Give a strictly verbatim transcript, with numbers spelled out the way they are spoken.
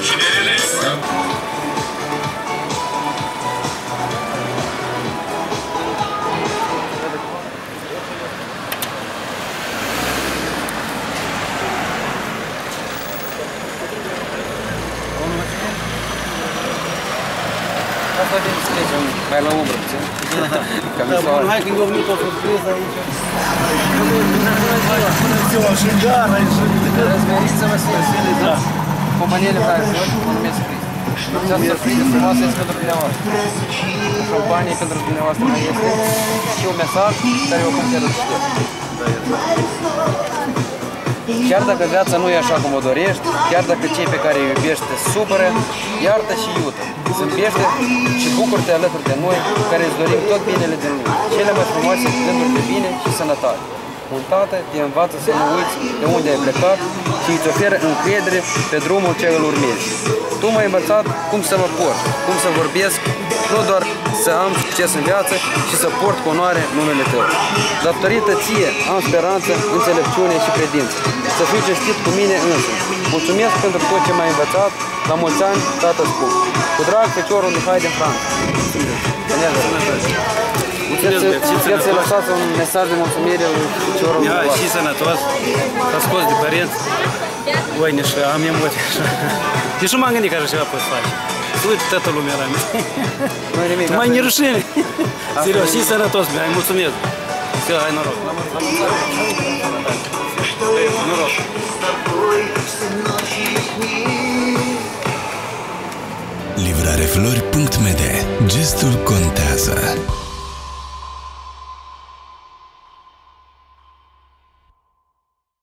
Asta de înțelegem, mai la umbră, puțin. Da, bun, hai că eu venit o surpriză aici. Bună ziua, și gara, și... Răzmeriță Vasile, da? Companiile fraților, mă numesc Cristi. Această surpriză frumoasă este pentru dumneavoastră. Șampanie pentru dumneavoastră mai este și un mesaj care eu cum te rădăștept. Chiar dacă viața nu e așa cum o dorești, chiar dacă cei pe care îi iubești te supără, iartă și iută. Zâmbește și bucură-te alături de noi, care îți dorim tot binele din lume. Cele mai frumoase gânduri de bine și sănătate. Un tată te învață să nu uiți de unde ai plecat și îți oferă încredere pe drumul ce îl urmezi. Tu m-ai învățat cum să mă port, cum să vorbesc, nu doar să am succes în viață, ci să port cu onoare numele Tău. Datorită Ție am speranță, înțelepciune și credință. Să fiu cinstit cu mine însă. Mulțumesc pentru tot ce m-ai învățat. La mulți ani, tată spun. Cu drag, Feciorul Mihai din Franța. Puteți să lăsați un mesaj de mulțumire lui Feciorul Mihai. Și sănătos, s-a scos de părinți. Uite, și am emoții așa. Deci nu m-am gândit că așa ceva poți face. Să uite toată lumea la mine. Nu-i nimic. Tu mai ne rușine. Serios, și sănătos, Mihai, mulțumesc. Все, hai noroc. Noroc. livrareflori punct m d. Gestul contează.